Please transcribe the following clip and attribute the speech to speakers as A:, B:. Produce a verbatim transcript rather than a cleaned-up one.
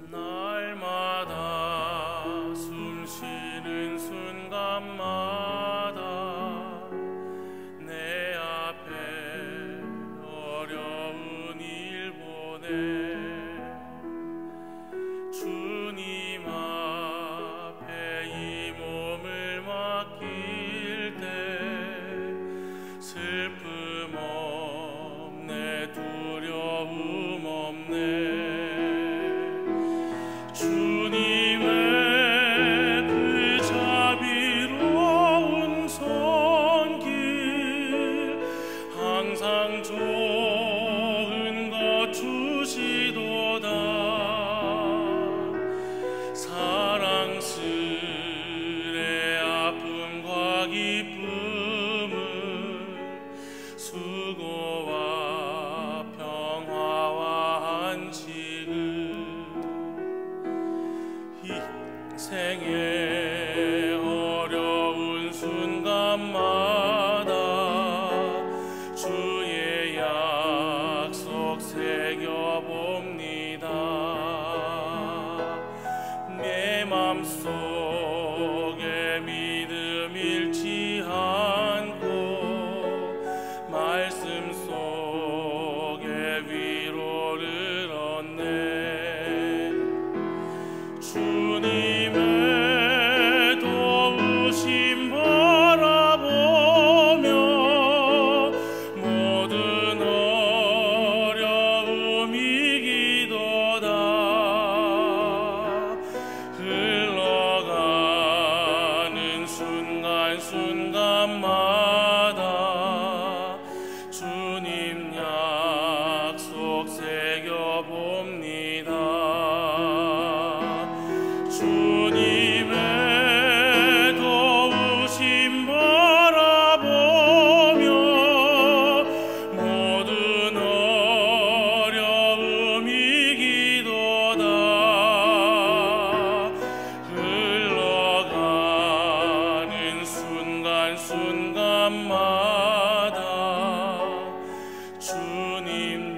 A: 날마다 숨 쉬는 순간마다 내 앞에 어려운 일 보내 주님 앞에 이 몸을 맡길 때 슬픔 없네 두려움 없네 주님의 그 자비로운 손길 항상 좋은 것 주시도다 사랑스레 아픔과 기쁨을 수고와 평화와 안식을 인생의 어려운 순간마다 주의 약속 새겨봅니다. 내 맘속에 믿음 잃지 않고 말씀 속에 위로를 얻네 주님의 도우심 바라보며 모든 어려움 이기도다 흘러가는 순간순간마다 주님 약속 새겨봅니다. 주님의 도우심 바라보며 모든 어려움 이기도다 흘러가는 순간순간마다 주님